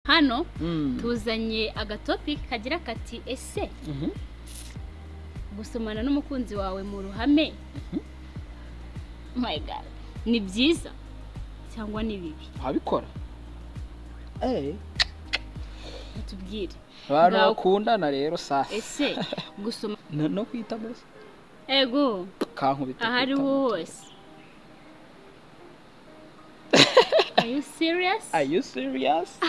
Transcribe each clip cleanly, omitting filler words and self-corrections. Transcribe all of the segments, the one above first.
hano tuzanye agatopic kagira kati ese gusomana n'umukunzi wawe mu ruhame my god ni byiza cyangwa ni bibi wabikora tubwire abantu bakundana rero safi ese gusoma no kwita bose ego kankubita ahari hose Are you serious?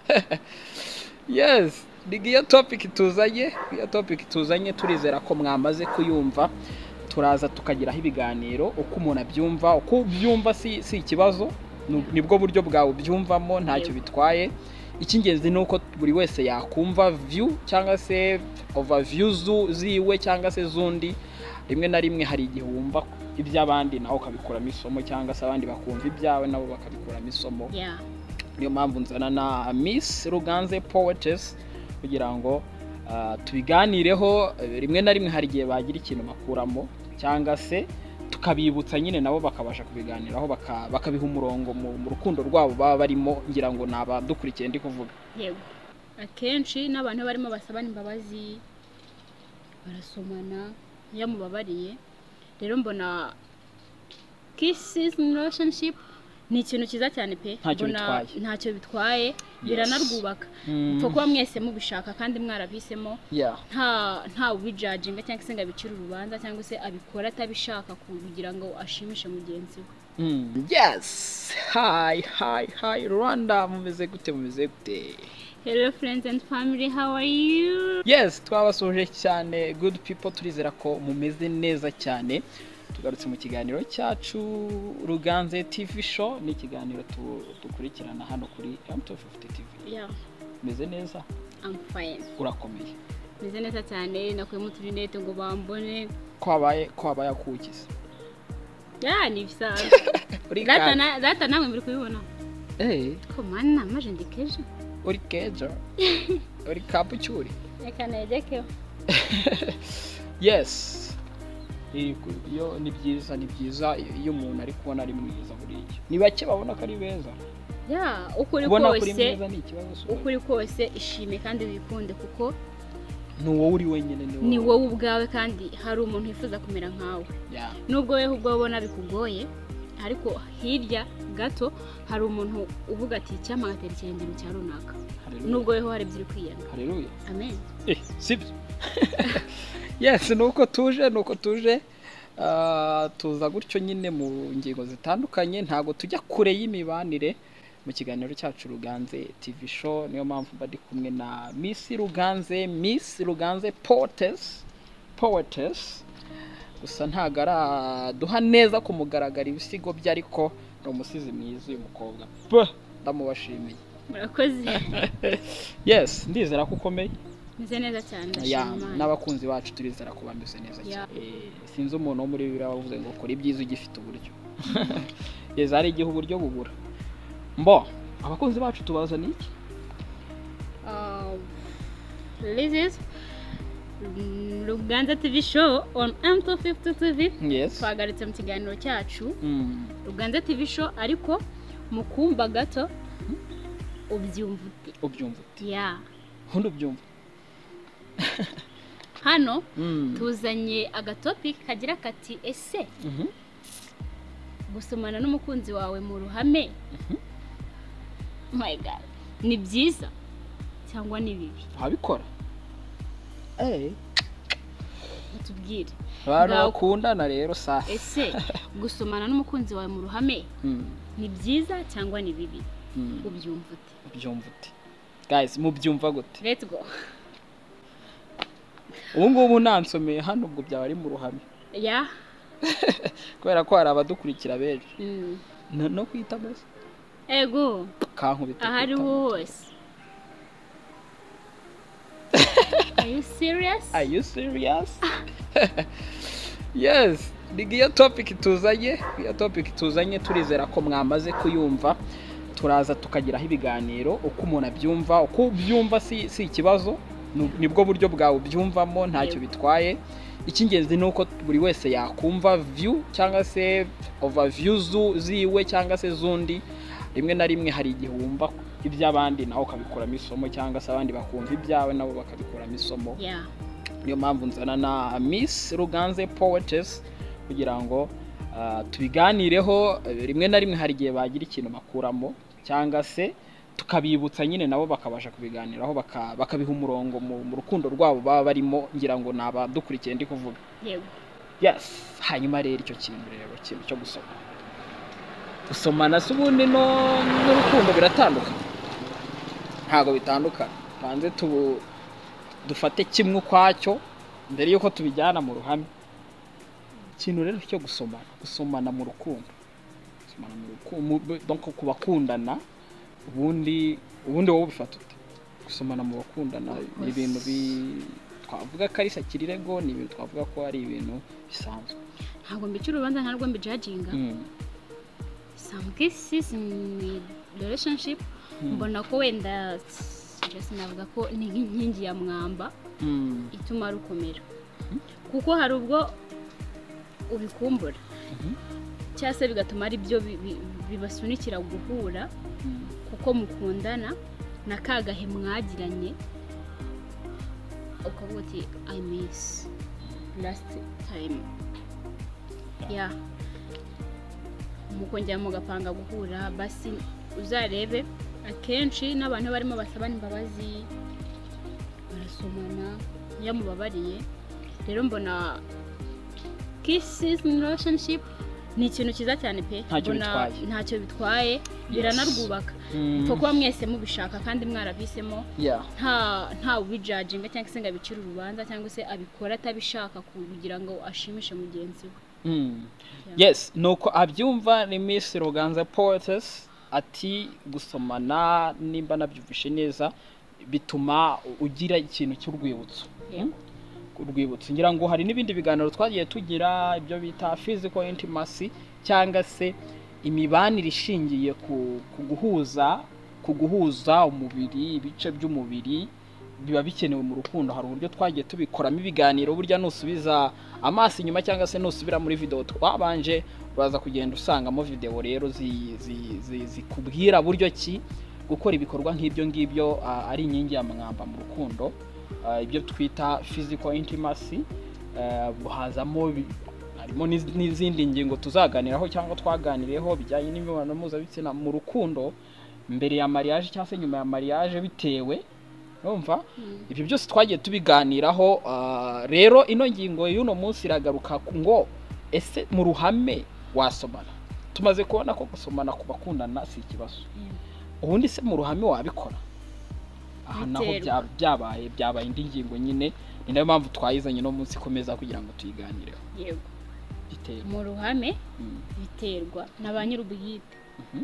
Yes, iyo topic tuzanye turizera ko mwamaze kuyumva turaza tukagiraho ibiganiro uko umuntu abyumva uko ubyumva si ikibazo nibwo buryo bwawe ubyumvamo ntacyo bitwaye icy'ingenzi ni uko buri wese yakumva view cyangwa se overviews ziwe cyangwa se zundi rimwe na rimwe hari igihe wumva iby'abandi nawe ukabikuramo isomo cyangwa se abandi bakumva ibyawe nabo bakabikuramo isomo niyo mpamvu nzana na Miss Ruganze Poetess kugira ngo tubiganireho rimwe na rimwe hari igihe bagira ikintu bakuramo cyangwa se tukabibutsa nyine nabo bakabasha kubiganiraho bakabiha umurongo mu rukundo rwabo baba barimo ngira ngo nabadukurikiye ndi kuvuga yego akenshi n'abantu barimo basabana imbabazi barasomana yamubabariye rero mbona kisses in relationship ni ikintu cyiza cyane pe ntacyo bitwaye biranarwubaka upfa kuba mwese mubishaka kandi mwarabihisemo nta ubijajinga cyangwa se ngo abicire urubanza cyangwa se abikora atabishaka kugira ngo ashimishe mugenzi we yes hi Rwanda mumeze gute hello friends and family, how are you? Yes, twabasuje cyane good people turizera ko mumeze neza cyane tugarutse mu kiganiro cyacu Ruganze TV show ni ikiganiro dukurikirana hano kuri M250 TV. Meze neza? I'm fine. Urakomeye? Meze neza cyane nakuye mu turinete ngo bambone kwabaye akukiza. Ni bisaza. Data namwe muri kubibona. Ko mana maje ndikeje. Uri kejo. Uri kapuchuri. Reka nejekeho. Yes. Iyo ni byiza iyo umuntu ari kubona ari mwiza buriya. Ni bake babona ko ari beza. Ukuri kose ishime kandi wikunde kuko nuwo uri wenyine ni wowe ubwawe kandi hari umuntu yifuza kumera nkawe. Nubwo wewe ubwo ubona bikugoye ariko hirya gato hari umuntu uvuga ati cyama gatera ikirenge cya runaka. Nubwo wewe hari byiri kwiyanga. Haleluya. Amen. Sibyo. Yes, nuko tuje tuza gutyo nyine mu ngingo zitandukanye ntago tujya kure y'imibanire mu kiganiro cyacu Ruganze TV show niyo mpamvu badi kumwe na Miss Ruganze Poetess gusa ntagara duha neza kumugaragara ibisigo bye ariko no umusizi mwiza uyu mukobwa ndamubashimiye murakoze. Yes, ndizera ko ukomeye. Meze neza cyane ndashimira. N'abakunzi bacu turizera ko bameze neza cyane. Sinzi umuntu wo muri bibiri wavuze ngo kora ibyiza ugifite uburyo. Yeza ari igihe uburyo bubura. Abakunzi bacu tubaza niki? This is Ruganze TV show on M250 TV. Yes. Twagaritse mu kiganiro cyacu. Ruganze TV show ariko mukumba gato ubyumva uti. Hundo byumva. Hano tuzanye agatopic kagira kati ese gusomana n'umukunzi wawe mu ruhame my god ni byiza cyangwa ni bibi wabikora tubwire abantu bakundana rero safi ese gusomana n'umukunzi wawe mu ruhame ni byiza cyangwa ni bibi ubyumva ute guys mubyumva gute? Let's go. Ubu nansomeye hano ubwo byaba ari mu ruhame. Kubera ko hari abadukurikira benshi. No kwita bose. Ego. Kankubita. Ahari hose. Are you serious? Yes. Iyo topic tuzanye turizera ko mwamaze kuyumva turaza tukagiraho ibiganiro uko umuntu abyumva uko ubyumva si ikibazo nibwo buryo bwawe ubyumvamo ntacyo bitwaye icy'ingenzi ni uko buri wese yakumva view cyangwa se overviews ziwe cyangwa se zundi rimwe na rimwe hari igihe wumva iby'abandi nawe ukabikuramo isomo, cyangwa se abandi bakumva ibyawe nabo bakabikuramo isomo. Niyo mpamvu nzana na Miss Ruganze Poetess kugira ngo tubiganireho. Rimwe na rimwe hari igihe bagira ikintu bakuramo, cyangwa se tukabibutsa nyine nabo bakabasha kubiganiraho, bakabiha umurongo mu rukundo rwabo baba barimo. Ngira ngo nabadukurikiye ndi kuvuga. Yes, hanyuma rero icyo kintu rero ikintu cyo gusomana se ubundi n'urukundo biratandukanye? Ntago bitandukana. Banze dufate kimwe ukwacyo mbere yuko tubijyana mu ruhame. Ikintu rero cyo gusomana mu rukundo, donc kubakundana, ubundi wowe bifata ute? Gusomana mu bakundana ni ibintu twavuga ko ari sakirirego, ni ibintu twavuga ko ari ibintu bisanzwe. Ntabwo mbicira urubanza, ntabwo mbijudginga. Some cases in relationship mbona ko wenda navuga ko ni nk'inkingi ya mwamba ituma rukomera, kuko hari ubwo ubikumbura cyangwa se bigatuma ari byo bibasunikira guhura, kuko mukundana na kagahe mwagiranye ukavuga uti I miss last time. Mukongera mugapanga guhura, basi uzarebe akenshi n'abantu barimo basabana imbabazi barasomana iyo mubabariye. Rero mbona kisses in relationship ni ikintu cyiza cyane pe, ntacyo bitwaye, biranarwubaka. Mfo kuba mwese mubishaka kandi mwaravisemo, nta ubijudginga cyangwa se ngo abicire urubanza cyangwa se abikora atabishaka kugira ngo ashimishe mugenzi we. Yes, nuko abyumva ni Miss Ruganze Poetess ati gusomana nimba nabyumvishe neza bituma ugira ikintu cy'urwibutso. Urwibutso ngira ngo hari n'ibindi biganiro twagiye tugira, ibyo bita physical intimacy, cyangwa se imibanire ishingiye kuguhuza umubiri, ibice by'umubiri biba bikenewe mu rukundo. Hari uburyo twagiye tubikoramo ibiganiro, burya nusubiza amaso inyuma cyangwa se nusubira muri video twabanje uraza kugenda usangamo video rero zikubwira buryo ki gukora ibikorwa nk'ibyo ngibyo ari inkingi ya mwamba mu rukundo. Ibyo twita physical intimacy, hazamo harimo n'izindi ngingo tuzaganiraho cyangwa twaganiriyeho bijyanye n'imibonano mpuzabitsina mu rukundo mbere ya mariage cyangwa se nyuma ya mariage bitewe. Urumva ibyo byose twagiye tubiganiraho. Rero ino ngingo y'uno munsi iragaruka ngo ese mu ruhame wasomana. Tumaze kubona ko gusomana ku bakundana si ikibazo, ubundi se mu ruhame wabikora? Aha naho byabaye indi ngingo nyine, ni nayo mpamvu twayizanye no munsi komeza kugira ngo tuyiganireho. Mu ruhame biterwa na ba nyir'ubwite.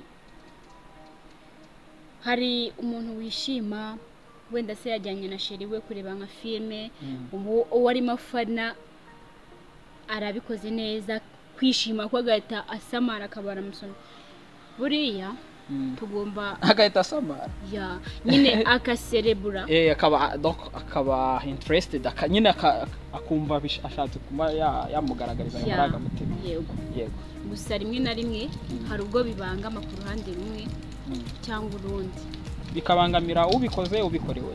Hari umuntu wishima wenda se yajyanye na sheri we kureba nka filme, uwo arimo afana arabikoze neza, kwishima ko agahita asamara akabara musoni. Buriya tugomba agahita asamara nyine akaserebura, akaba interested, nyine akumva ashatse kuma yamugaragariza amarangamutima. Yego, gusa rimwe na rimwe hari ubwo bibangama ku ruhande rumwe cyangwa urundi, bikabangamira ubikorewe.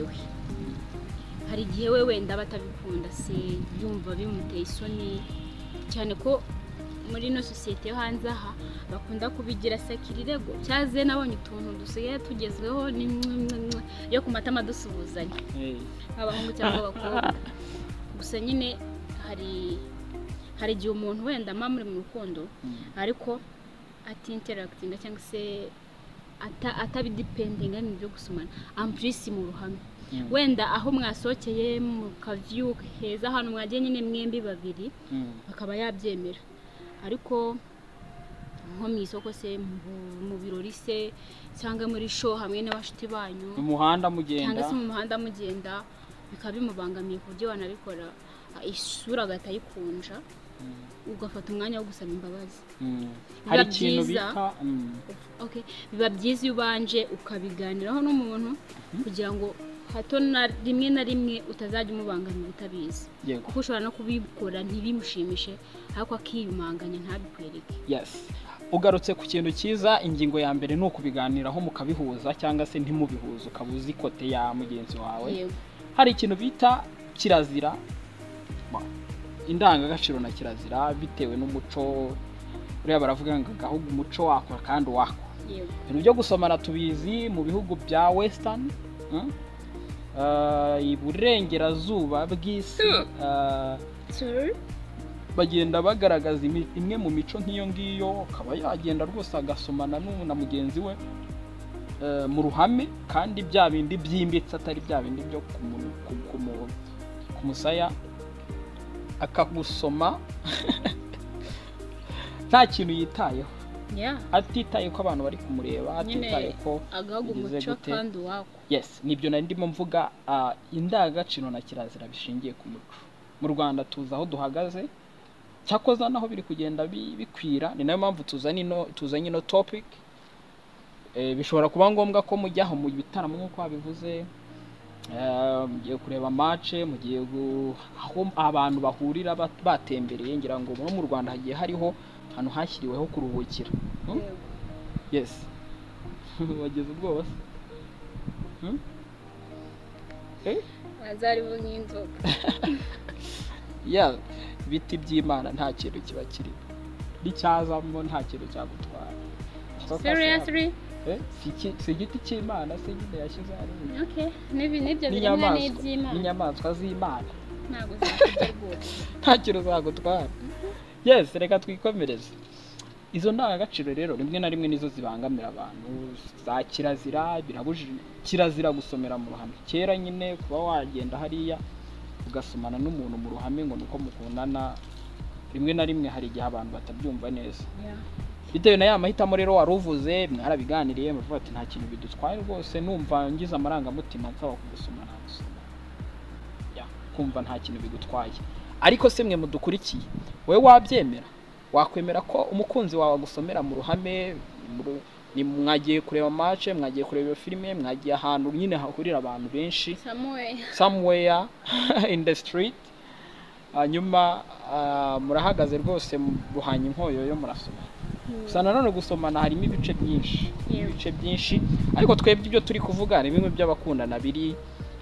Hari igihe we wenda batabikunda se yumva bimuteye isoni cyane, ko muri no societe yo hanze aha bakunda kubigira sakirirego. Cyaze nabonye utuntu dusigaye tugezweho yo ku matama dusubuzanya abahungu cyangwa abakobwa. Gusa nyine hari igihe umuntu wenda muri mu rukundo ariko ati interacting cyangwa se atabidependinga mu byo gusomana amplisi mu ruhame. Wenda aho mwasokeye mu kavyu heza hano mwagiye nyine mwembi babiri akaba yabyemera, ariko nko mu isoko se mu birori se cyangwa muri show hamwe n'abashiti banyu mu muhanda mugenda, cyangwa se mu muhanda mugenda, bikaba bimubangamiye ku buryo wanabikora isura agatayikunja ugafata umwanya wo gusaba imbabazi. Hari ikintu bita biba byiza iyo ubanje ukabiganiraho n'umuntu kugira ngo hato na rimwe utazajya umubangamira utabizi, kuko ushobora no kubikora ntibimushimishe ariko akiyumanganya ntabikwereke. ugarutse ku kintu cyiza. Ingingo ya mbere ni ukubiganiraho mukabihuza cyangwa se ntimubihuze, ukaba uzi kote ya mugenzi wawe. Hari ikintu bita kirazira, indangagaciro na kirazira bitewe n'umuco. Uriya baravuga ngo gahugu umuco wako kandi wako. Ibintu byo gusomana tubizi mu bihugu bya western, iburengerazuba bw'isi, bagenda bagaragaza imwe mu mico nk'iyo ngiyo, akaba yagenda rwose agasomana na mugenzi we mu ruhame, kandi bya bindi byimbitse atari bya bindi byo ku musaya, akagusoma nta kintu yitayeho, atitaye ko abantu bari kumureba, atitaye ko agahugu umuco kandi wako. Yes, nibyo nari ndimo mvuga. Indangagaciro na kirazira bishingiye ku muco. Mu Rwanda tuzi aho duhagaze, cyakoza naho biri kugenda bikwira. Ni nayo mpamvu tuzanye ino topic. Bishobora kuba ngombwa ko mujyaho mu bitaramo nk'uko wabivuze, mugiye kureba match, mugiye aho abantu bahurira batembereye. Ngira ngo no mu Rwanda hagiye hariho ahantu hashyiriweho kuruhukira. Yes. Wageze ubwoba se? Azariho nk'inzoka. Yeah, biti by'Imana nta kintu kiba kiri. Bicyazamo nta kintu cyagutwara. Seriously? Si igiti cy'Imana se nyine yashyize ari. Okay, nibyo birimo n'iby'Imana. N'inyamaswa z'Imana. Ntabwo zakugwa. Nta kintu zagutwara. Yes, reka twikomereze. Izo ndangagaciro rero rimwe na rimwe nizo zibangamira abantu. Za kirazira, birabujije kirazira gusomera mu ruhame. Kera nyine kuba wagenda hariya ugasomana n'umuntu mu ruhame ngo nuko mukundana, rimwe na rimwe hari igihe abantu batabyumva neza. Bitewe na ya mahitamo rero waruvuze, mwarabiganiriye muvuga ati nta kintu bidutwaye rwose, numva ngize amarangamutima nsaba kugusomana. Kumva nta kintu bigutwaye. Ariko se mwe mudukurikiye, wowe wabyemera? Wakwemera ko umukunzi wawe agusomera mu ruhame? Ni mwagiye kureba match, mwagiye kureba filime, mwagiye ahantu nyine hahurira abantu benshi, somewhere in the street, hanyuma murahagaze rwose ruhanye inkoyo yo murasoma. Gusa nanone gusomana harimo ibice byinshi, ariko twebwe ibyo turi kuvuga ni bimwe by'abakundana biri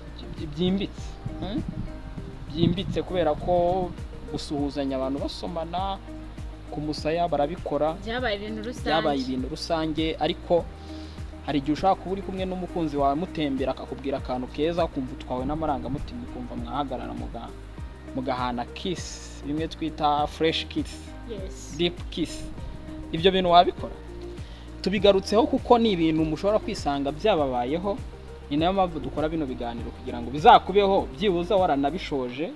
byimbitse kubera ko gusuhuzanya abantu basomana ku musaya barabikora, byabaye ibintu rusange. Ariko hari igihe ushaka kuba uri kumwe n'umukunzi wawe mutembera akakubwira akantu keza, kumva utwawe n'amarangamutima, ukumva mwahagarara mugahana kiss, bimwe twita fresh kiss, deep kiss. Ibyo bintu wabikora? Tubigarutseho kuko ni ibintu mushobora kwisanga byababayeho. Ni nayo mpamvu dukora bino biganiro kugira ngo bizakubeho byibuza waranabishoje,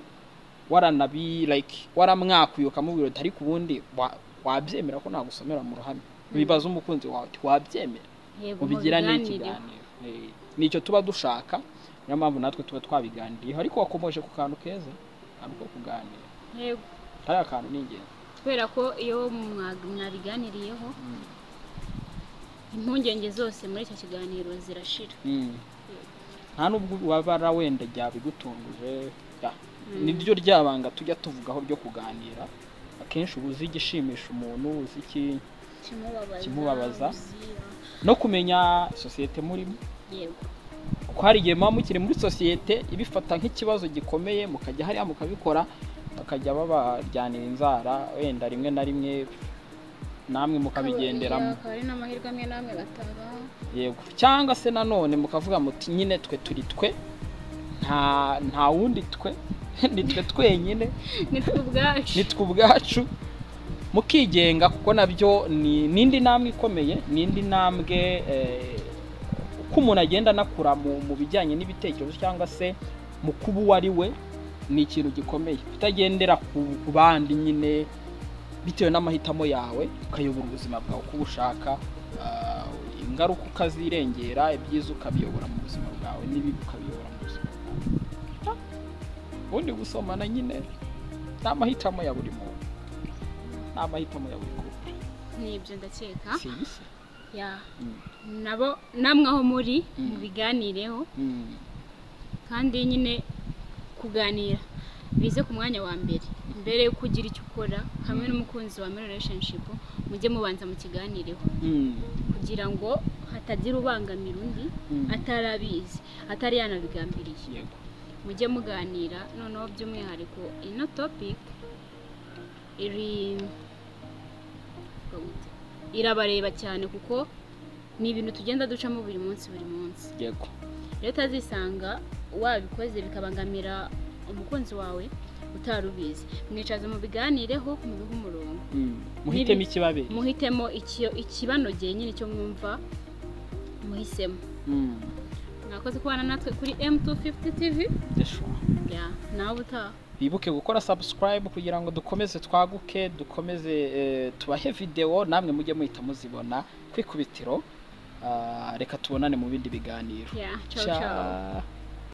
waramwakuye ukamubwira ati ariko ubundi wabyemera ko nagusomera mu ruhame. Bibaza umukunzi wawe ati wabyemera, ubigira n'ikiganiro. Nicyo tuba dushaka, niyo mpamvu natwe tuba twabiganiriye. Ariko wakomoje ku kantu keza, kantu ko kuganira. Yego, hari akantu n'ingenzi kubera ko iyo mwabiganiriyeho impungenge zose muri icyo kiganiro zirashira. Nta nubwo wabara wenda byabigutunguje. Niryo ryabanga tujya tuvugaho ryo kuganira. Akenshi ubuzi igishimisha umuntu, uzi iki kimubabaza, no kumenya sosiyete murimo. Yego, kuko hari igihe muba mukiri muri sosiyete ibifata nk'ikibazo gikomeye, mukajya hariya mukabikora, bakajya babajyanira inzara, wenda rimwe na rimwe namwe mukabigenderamo. Hari n'amahirwe amwe namwe bataba. Yego, cyangwa se nanone mukavuga muti nyine twe turi twe, nta wundi twe, nitwe twenyine, nitwe ubwacu, mukigenga. Kuko nabyo ni nindi namwe ikomeye, nindi ntambwe uko umuntu agenda anakura mu bijyanye n'ibitekerezo cyangwa se mu kuba uwo ari we, ni ikintu gikomeye. Kutagendera ku bandi nyine bitewe n'amahitamo yawe, ukayobora ubuzima bwawe uko ubushaka, ingaruka ukazirengera, ibyiza ukabiyobora mu buzima bwawe, n'ibibi ukabiyobora mu buzima bwawe. Ubundi gusomana nyine ni amahitamo ya buri muntu, ni amahitamo ya buri couple. Nibyo ndakeka. Nabo namwe aho muri mubiganireho, kandi nyine kuganira bize ku mwanya wa mbere yo kugira icyo ukora hamwe n'umukunzi wa relationship. mujye mubanza mu kiganireho kugira ngo hatagira ubangamira undi atarabizi atari yanabigambiriye yego mujye muganira noneho by'umwihariko ino topic irabareba cyane kuko ni ibintu tugenda ducamo buri munsi yego rero utazisanga wabikoze bikabangamira umukunzi wawe utarubizi mwicaze mu biganireho mu bihe umurongo muhitemo ikibabere muhitemo ikibanogeye nyine cyo mwumva muhisemo mwakoze kubana natwe kuri M250 TV nawe utaha bibuke gukora subscribe kugira ngo dukomeze twaguke dukomeze tubahe video namwe mujye muhita muzibona kwikubitiro reka tubonane mu bindi biganiro ciao ciao